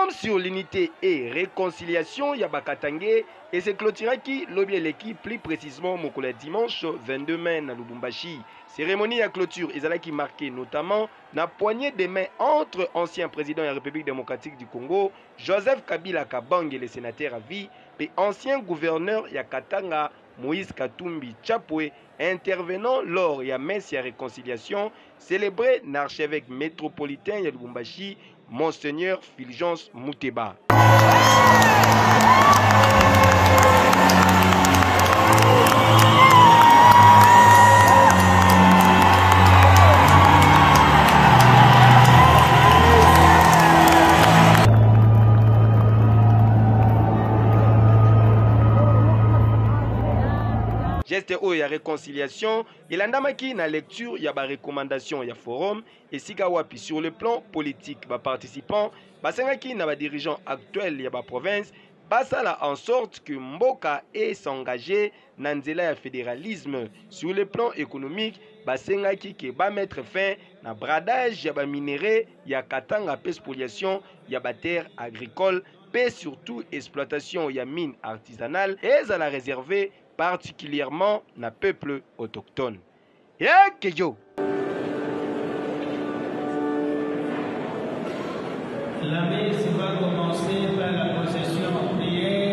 Forum sur l'unité et réconciliation Yabakatangé et se clôturera qui lobby l'équipe plus précisément le dimanche 22 mai à Lubumbashi. Cérémonie à clôture qui marquée notamment la poignée de main entre ancien président de la République démocratique du Congo Joseph Kabila Kabange le sénateur à vie et ancien gouverneur Yakatanga Moïse Katumbi Chapwe intervenant lors de la messe de réconciliation célébrée l'archevêque métropolitain de Lubumbashi Monseigneur Fulgence Mouteba. Geste ou ya réconciliation, il andamaki na lecture ya ba recommandation ya forum et sika wapi sur le plan politique ba participants basengaki na ba dirigeants actuels ya ba province basala en sorte que mboka est s'engager na nzela ya fédéralisme. Sur le plan économique basengaki ke ba mettre fin na bradage ya ba minéraux ya katanga pe spoliation ya ba terre agricole pe surtout exploitation ya mine artisanale et à la réserver particulièrement na peuple autochtone. Kejo. La messe va commencer par la procession en prière.